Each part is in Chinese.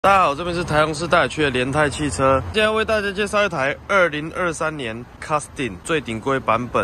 大家好，这边是台中市大区的联泰汽车，今天为大家介绍一台2023年 Custom 最顶规版本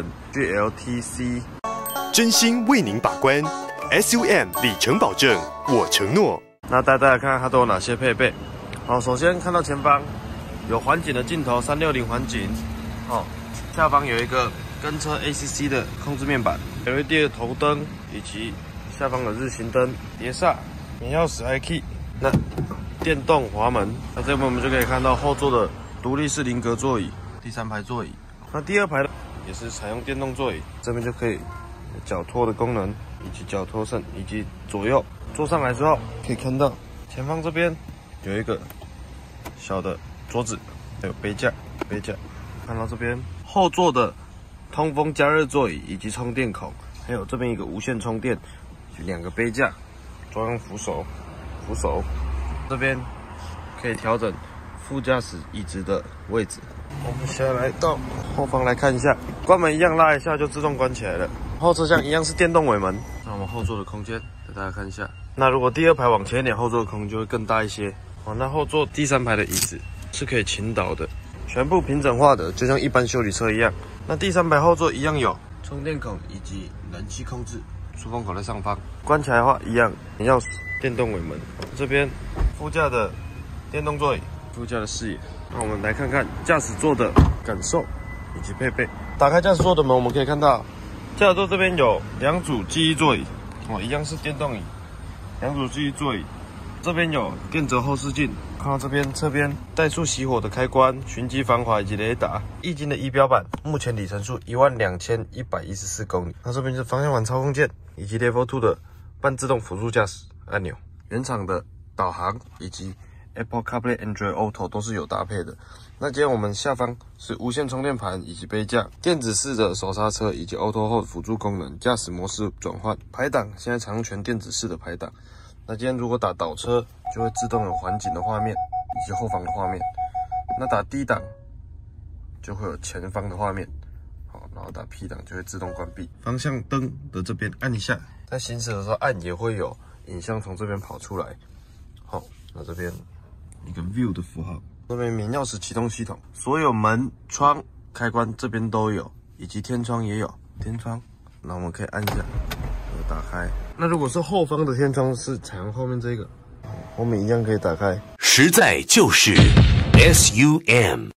GLTC， 真心为您把关 ，SUM 里程保证，我承诺。 那带大家看看它都有哪些配备。好，首先看到前方有环景的镜头，360环景。哦，下方有一个跟车 ACC 的控制面板 ，LED 的头灯，以及下方的日行灯、碟刹、免钥匙 iKey。那电动滑门，那这边我们就可以看到后座的独立式菱格座椅，第3排座椅。那第2排呢，也是采用电动座椅，这边就可以脚托的功能，以及脚托绳，以及左右。坐上来之后，可以看到前方这边有一个小的桌子，还有杯架。看到这边后座的通风加热座椅以及充电孔，还有这边一个无线充电，2个杯架，专用扶手。这边可以调整副驾驶椅子的位置。我们先来到后方来看一下，关门一样拉一下就自动关起来了。后车厢一样是电动尾门。那我们后座的空间给大家看一下。那如果第2排往前一点，后座的空间就会更大一些。哦，那后座第3排的椅子是可以倾倒的，全部平整化的，就像一般休旅车一样。那第3排后座一样有充电孔以及冷气控制，出风口在上方。关起来的话一样，钥匙。电动尾门，这边副驾的电动座椅，副驾的视野。那我们来看看驾驶座的感受以及配备。打开驾驶座的门，我们可以看到驾驶座这边有2组记忆座椅，哦，一样是电动椅，2组记忆座椅。这边有电折后视镜，看到这边侧边怠速熄火的开关、循迹防滑以及雷达。液晶的仪表板，目前里程数12114公里。那这边是方向盘操控键以及 Level 2的半自动辅助驾驶按钮，原厂的导航以及 Apple CarPlay、Android Auto 都是有搭配的。那今天我们下方是无线充电盘以及杯架，电子式的手刹车以及 Auto Hold 辅助功能，驾驶模式转换，排档现在采用全电子式的排档。那今天如果打倒车，就会自动有环景的画面以及后方的画面。那打低档就会有前方的画面。好，然后打 P 档就会自动关闭。方向灯的这边按一下，在行驶的时候按也会有影像从这边跑出来。好，那这边一个 View 的符号，这边免钥匙启动系统，所有门窗开关这边都有，以及天窗也有天窗。那我们可以按一下，打开。那如果是后方的天窗是采用后面这个，后面一样可以打开。 实在就是 SUM。